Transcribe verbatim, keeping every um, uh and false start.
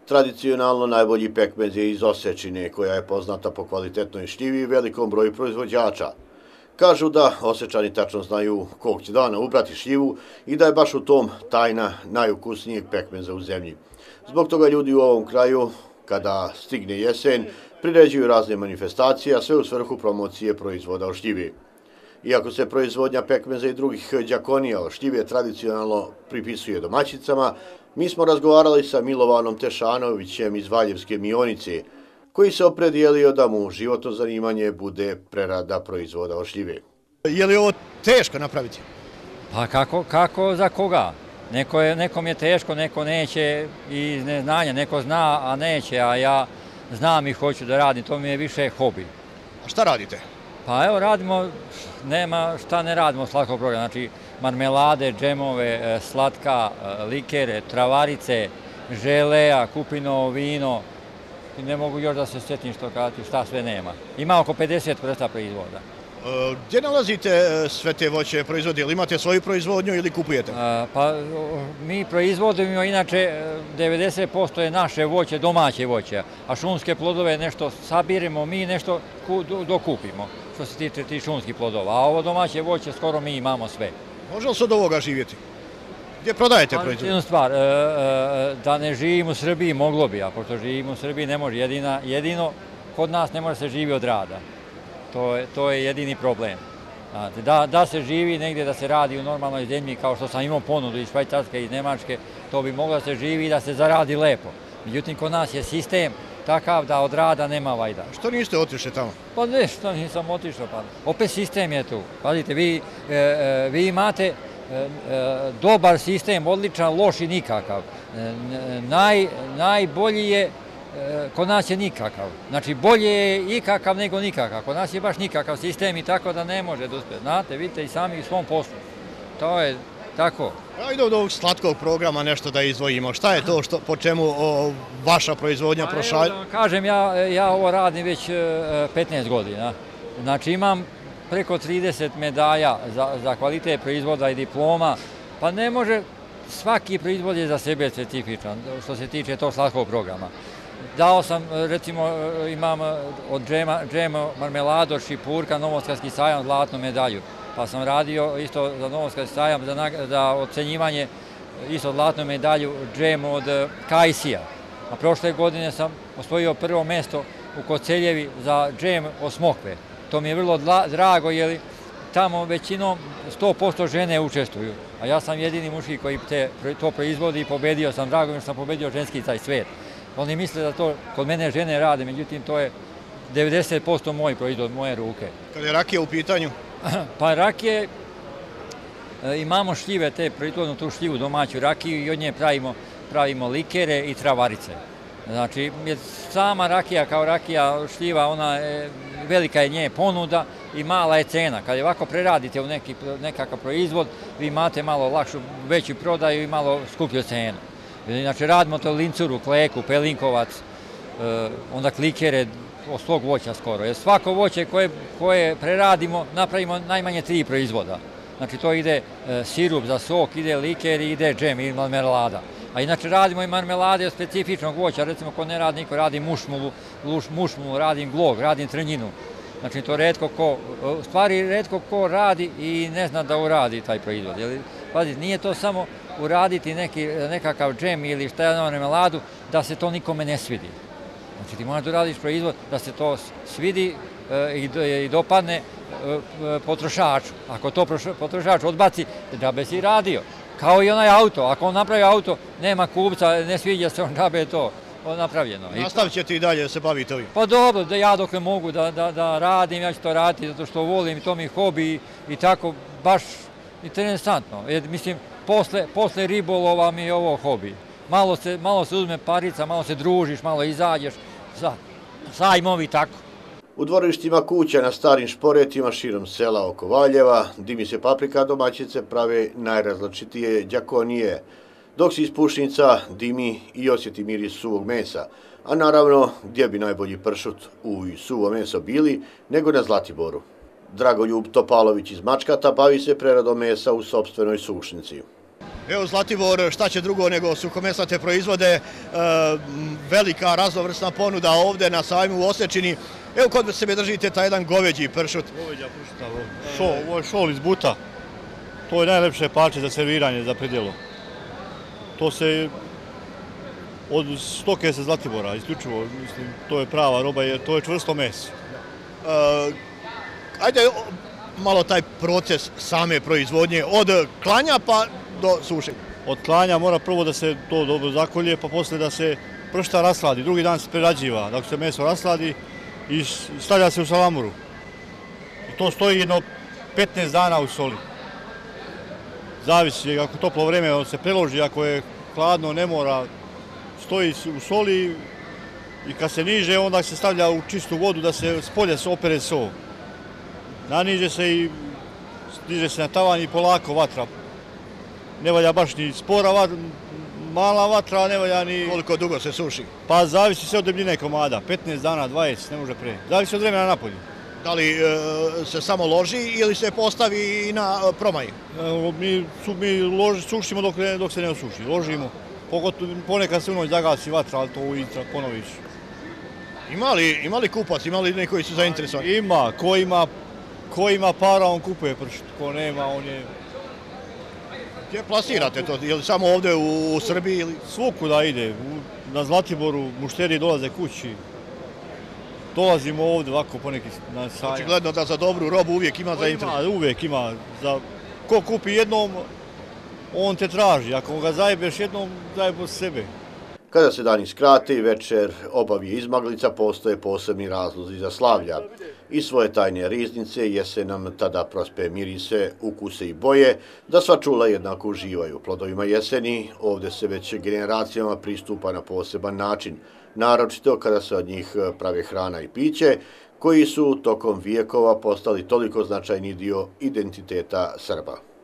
Tradicionalno najbolji pekmez je iz Osečine, koja je poznata po kvalitetnoj šljivi i velikom broju proizvođača. Kažu da Osečani tačno znaju kog će dana ubrati šljivu i da je baš u tom tajna najukusnijeg pekmeza u zemlji. Zbog toga ljudi u ovom kraju, kada stigne jesen, priređuju razne manifestacije, a sve u svrhu promocije proizvoda o šljivi. Iako se proizvodnja pekmeza i drugih đakonija o šljive tradicionalno pripisuje domaćicama, mi smo razgovarali sa Milovanom Tešanovićem iz Valjevske Mionice, koji se opredijelio da mu životno zanimanje bude prerada proizvoda o šljive. Je li ovo teško napraviti? Pa kako, kako za koga? Neko je, nekom je teško, neko neće iz neznanja, neko zna, a neće, a ja znam i hoću da radim, to mi je više hobi. A šta radite? Pa evo radimo, nema šta ne radimo slatkog programa, znači marmelade, džemove, slatka, likere, travarice, želeja, kupino, vino. I ne mogu još da se sjetim što kazati, šta sve nema. Ima oko pedeset vrsta proizvoda. E, gdje nalazite sve te voće proizvode? Ili imate svoju proizvodnju ili kupujete? A, pa mi proizvodimo, inače devedeset posto je naše voće, domaće voće, a šumske plodove nešto sabiremo, mi nešto dokupimo, što se tiče tih šumskih plodova. A ovo domaće voće skoro mi imamo sve. Može li se od ovoga živjeti? Gdje prodajete proizvode? Jednu stvar, da ne živim u Srbiji moglo bi, a pošto živim u Srbiji ne može, jedino kod nas ne može se živi od rada. To je jedini problem. Da se živi negdje, da se radi u normalnoj zemlji, kao što sam imao ponudu iz Švajcarske, iz Nemačke, to bi moglo da se živi i da se zaradi lepo. Međutim, kod nas je sistem takav da od rada nema vajda. Što niste otišli tamo? Pa ne, što nisam otišao. Opet sistem je tu. Pazite, vi imate dobar sistem, odličan, loš i nikakav. Najbolji je, kod nas je nikakav. Znači, bolje je ikakav nego nikakav. Kod nas je baš nikakav sistem i tako da ne može da uspije. Znate, vidite i sami u svom poslu. To je tako. Ajde od ovog slatkog programa nešto da izdvojimo. Šta je to po čemu vaša proizvodnja prošalje? Kažem, ja ovo radim već petnaest godina. Znači, imam preko trideset medalja za kvalitet proizvoda i diploma, pa ne može, svaki proizvod je za sebe specifičan, što se tiče tog slatkog programa. Dao sam, recimo, imam od džema marmeladu, od šipurka, Novosadski sajam, zlatnu medalju, pa sam radio isto za Novosadski sajam, za ocenjivanje, isto zlatnu medalju, džem od kajsija. A prošle godine sam osvojio prvo mesto u Koceljevi za džem od smokve. To mi je vrlo drago, jer tamo većinom sto posto žene učestvuju, a ja sam jedini muški koji to proizvodi i pobedio sam, drago mi što sam pobedio ženski taj svijet. Oni misle da to kod mene žene rade, međutim to je devedeset posto moj proizvod, moje ruke. Kad je rakija u pitanju? Pa rakije, imamo šljive, te proizvodnu tu šljivu, domaću rakiju i od nje pravimo likere i travarice. Znači, sama rakija kao rakija šljiva, ona je, velika je nje ponuda i mala je cena. Kad je ovako preradite u nekakav proizvod, vi imate malo lakšu, veću prodaju i malo skuplju cenu. Znači, radimo to lincuru, kleku, pelinkovac, onda klikere od svog voća skoro. Jer svako voće koje preradimo, napravimo najmanje tri proizvoda. Znači, to ide sirup za sok, ide liker i ide džem ili marmelada. A inače radimo i marmelade od specifičnog voća, recimo ko ne radi niko, radim mušmulu, mušmulu, radim glog, radim trnjinu. Znači to redko ko, u stvari redko ko radi i ne zna da uradi taj proizvod. Pazite, nije to samo uraditi nekakav džem ili šta je na marmeladu, da se to nikome ne svidi. Znači ti moraš da uradiš proizvod da se to svidi i dopadne potrošaču. Ako to potrošač odbaci, da bi si radio. Kao i onaj auto, ako on napravi auto, nema kupca, ne sviđa se, on džabe je to napravljeno. Nastavit ćete i dalje da se bavite ovim? Pa dobro, da ja dok ne mogu da radim, ja ću to raditi zato što volim i to mi je hobi i tako, baš interesantno. Mislim, posle ribolova mi je ovo hobi. Malo se uzme parica, malo se družiš, malo izađeš, sajmovi i tako. U dvorištima kuća na starim šporetima širom sela oko Valjeva dimi se paprika, domaćice prave najrazličitije đakonije, dok se iz pušnica dimi i osjeti miris suvog mesa. A naravno, gdje bi najbolji pršut u suvo meso bili nego na Zlatiboru. Dragoljub Topalović iz Mačkata bavi se preradom mesa u sopstvenoj sušnici. Evo Zlatibor, šta će drugo nego suhomesnate proizvode, e, velika raznovrsna ponuda ovde na sajmu u Osečini. Evo kod sebe držite taj jedan goveđi pršut. Goveđa pršuta, šo, ovo je šol iz buta. To je najlepše parče za serviranje, za pridjelo. To se od stoke sa Zlatibora, isključivo, mislim, to je prava roba jer to je čvrsto meso. E, ajde malo taj proces same proizvodnje, od klanja pa do sušenja. Od klanja mora prvo da se to dobro zakolje, pa posle da se pršta rasladi. Drugi dan se prerađiva, dok se meso rasladi i stavlja se u salamuru. I to stoji jedno petnaest dana u soli. Zavisi, ako toplo vreme se preloži, ako je hladno, ne mora, stoji u soli i kad se niže, onda se stavlja u čistu vodu da se spolje opere so. Naniže se i stiže se na tavan i polako vatra. Ne valja baš ni spora vatra, mala vatra, ne valja ni... Koliko dugo se suši? Pa zavisi sve od debljine komada, petnaest dana, dvadeset, ne može pre. Zavisi od vremena napolju. Da li e, se samo loži ili se postavi i na e, promaj? E, mi su, mi loži, sušimo dok, ne, dok se ne osuši, ložimo. Pogotovo ponekad se u noć zagasi vatra, ali to ujutro ponoviš. Ima li, ima li kupac, ima li neki koji su zainteresovani? Ima, ko ima, ko ima para, on kupuje pršut, ko nema, on je... Gdje plasirate to? Je li samo ovde u, u Srbiji ili... Svukuda ide, u, na Zlatiboru mušteriji dolaze kući. Dolazimo ovde ovako poneki na sajam. Očigledno da za dobru robu uvijek ima za interes. Ima, uvijek ima. Za, ko kupi jednom, on te traži. Ako ga zajebeš jednom, zajebo sebe. Kada se dani skrate i večer obavi izmaglica, postoje posebni razlozi za slavlja. I svoje tajne riznice jesen nam tada prospe mirise, ukuse i boje, da sva čula jednako uživaju plodovima jeseni. Ovde se već generacijama pristupa na poseban način, naročito kada se od njih prave hrana i piće, koji su tokom vijekova postali toliko značajni dio identiteta Srba.